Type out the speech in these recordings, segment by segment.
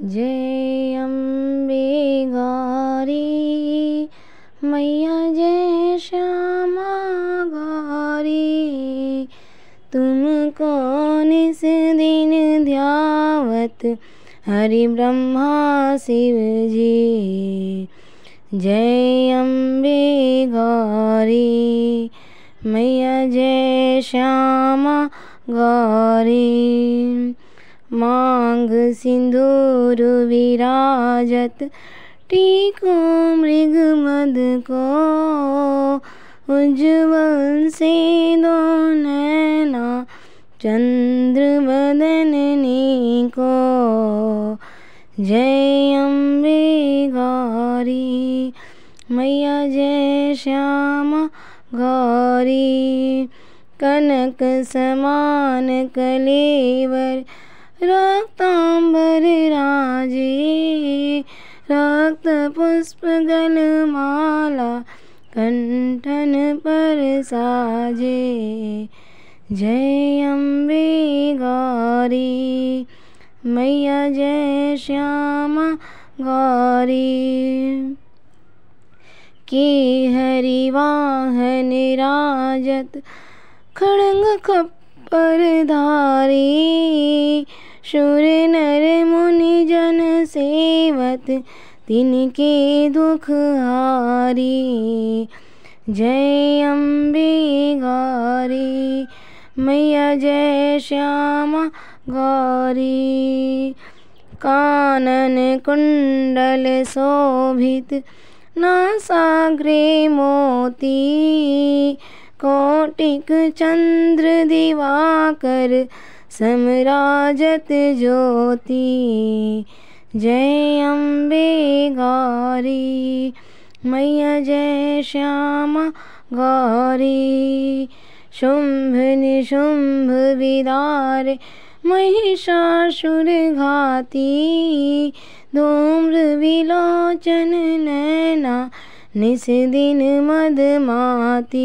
जय अम्बे गौरी मैया जय श्यामा गौरी, तुमको निस दिन ध्यावत हरि ब्रह्मा शिव जी। जय अम्बे गौरी मैया जय श्यामा गौरी, मांग सिंदूर विराजत टीको मृग मद को, उज्ज्वल से दो नैना चंद्र बदननी को। जय अम्बे गौरी मैया जय श्यामा गौरी, कनक समान कलेवर रक्तांबर राजे, रक्त पुष्प गलमाला कंठन पर साजे। जय अम्बे गौरी मैया जय श्यामा गौरी, के हरि वाहन राजत खड़ंग खप्पर धारी, शूर नर मुनि जन सेवत तिनके दुख हारी। जय अम्बे गौरी मैया जय श्यामा गौरी, कानन कुंडल शोभित नासाग्रे मोती, कोटिक चंद्र दिवाकर समराजत ज्योति। जय अम्बे गौरी मैया जय श्यामा गौरी, शुंभ निशुंभ विदारे महिषासुर घाती, धूम्र विलोचन नैना निस दिन मदमाती।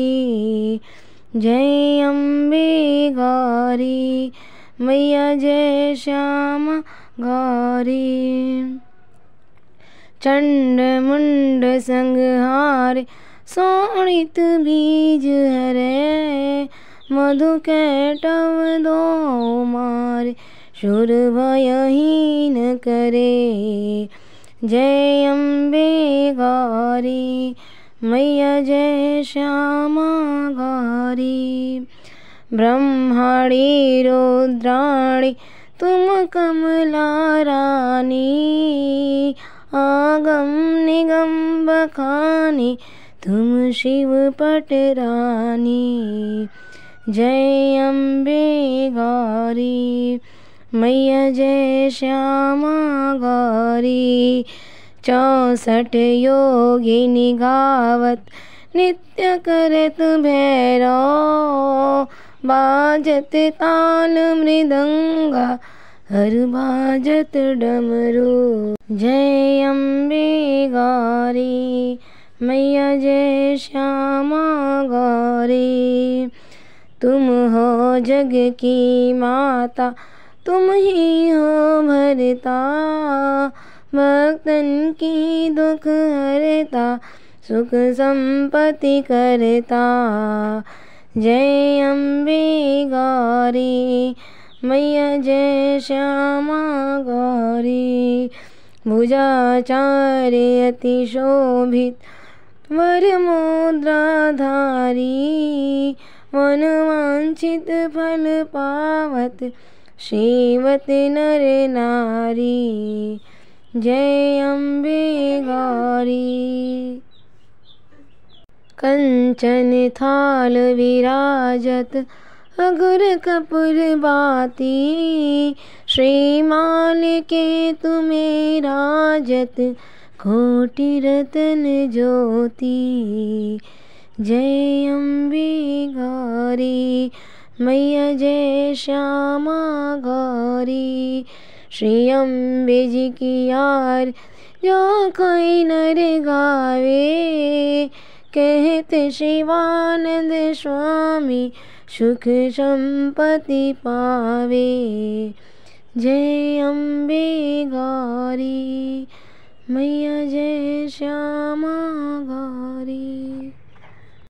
जय अम्बे गौरी मैया जय श्यामा गौरी, चंड मुंड संहारे शोणित बीज हरे, मधु कैटव दो मारे शूर भयहीन करे। जय अम्बे गौरी मैया जय श्यामा गौरी, ब्रह्माणी रुद्राणी तुम कमला रानी, आगम निगम बखानी तुम शिव पटरानी। जय अम्बे गौरी मैया जय श्यामा गौरी, 64 योगिनी गावत नित्य करत भैरव, बाजत ताल मृदंगा हर बाजत डमरू। जय अम्बे गौरी मैया जय श्यामा गौरी, तुम हो जग की माता तुम ही हो भरता, भक्तन की दुख हरता सुख संपत्ति करता। जय अम्बे गौरी मैया जय श्यामा गौरी, भुजाचार्य अति शोभित वर मुद्राधारी, मनवांछित फल पावत श्रीवत नर नारी। जय अम्बे गौरी, कंचन थाल विराजत अघुर कपूर बाती, श्रीमाल के तुम्हें राजत कोटि रतन ज्योति। जय अम्बे गौरी मैया जय श्यामा गौरी, श्री अम्बे जी की यार जो कोई नर गावे, कहते शिवानंद स्वामी सुख संपत्ति पावे। जय अम्बे गौरी। गौरी मैया जय श्यामा